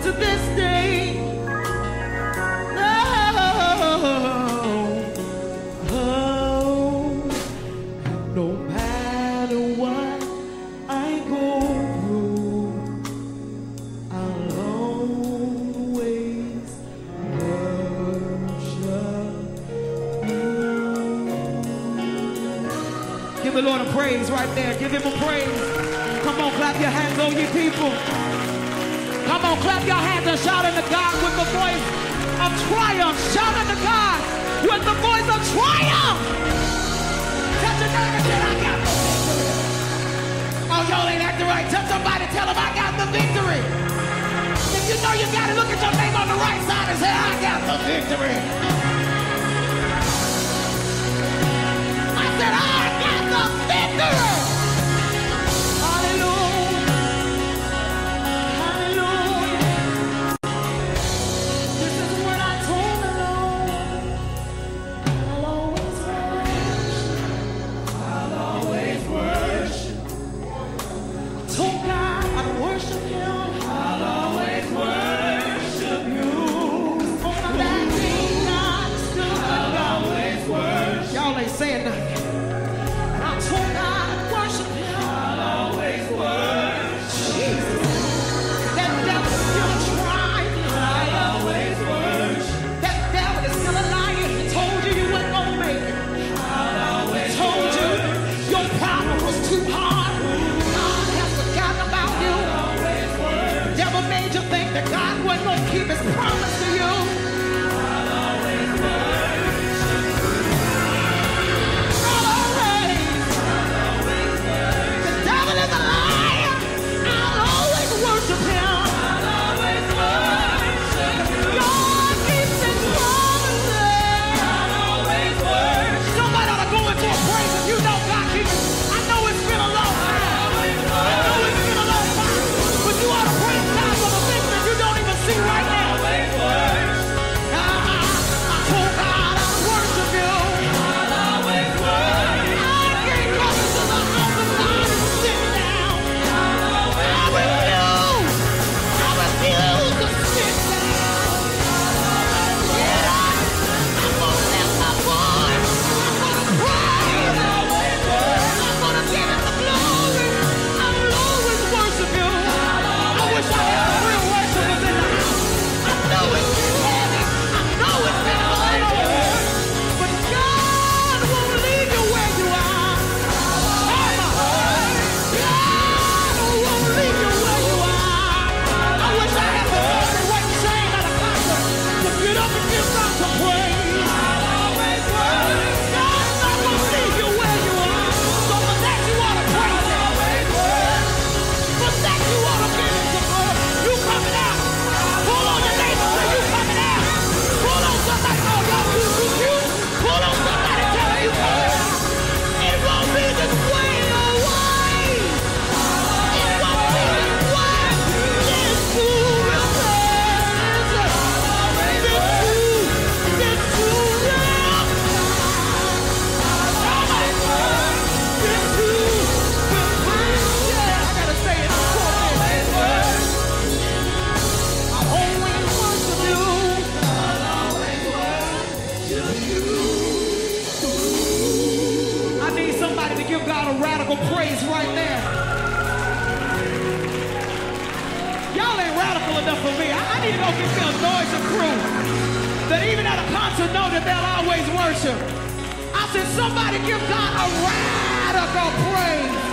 to this day. No matter what I go through, I'll always worship you. Give the Lord a praise right there. Give him a praise. Come on, clap your hands, oh ye people. Come on, clap your hands and shout unto God with the voice of triumph. Shout unto God with the voice of triumph. Touch your neighbor and say, I got the victory. Oh, y'all ain't acting right. Tell somebody, tell them I got the victory. If you know you got it, look at your neighbor on the right side and say, I got the victory. I said, I got the victory. Saying nothing. And I told God I'd worship him. I'll always worship Jesus. That devil is still trying. I'll always worship. That devil is still a liar. He told you you weren't gonna make it. I'll always told you your problem was too hard. God has forgotten about you. I'll always worship. Devil made you think that God wasn't gonna keep his promise to you. I'll always worship. Praise right there. Y'all ain't radical enough for me. I need to go get me a noise and crew that even at a concert know that they'll always worship. I said, somebody give God a radical praise.